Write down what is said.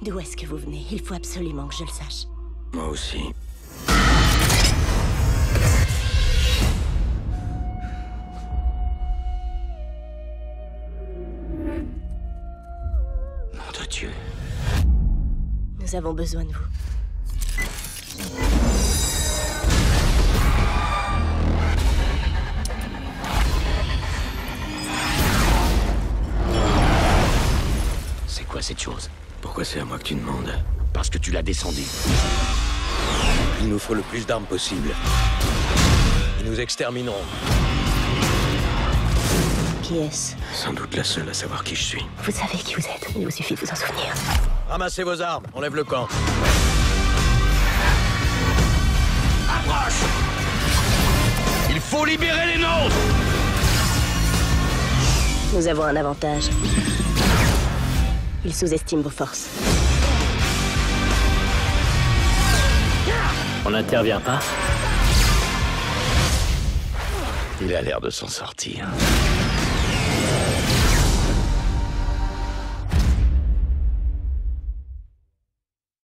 D'où est-ce que vous venez? Il faut absolument que je le sache. Moi aussi. Nom de Dieu. Nous avons besoin de vous. C'est quoi cette chose? Pourquoi c'est à moi que tu demandes? Parce que tu l'as descendu. Il nous faut le plus d'armes possible. Ils nous extermineront. Qui est-ce? Sans doute la seule à savoir qui je suis. Vous savez qui vous êtes. Il vous suffit de vous en souvenir. Ramassez vos armes, on lève le camp. Approche! Il faut libérer les nôtres! Nous avons un avantage. Il sous-estime vos forces. On n'intervient pas. Il a l'air de s'en sortir.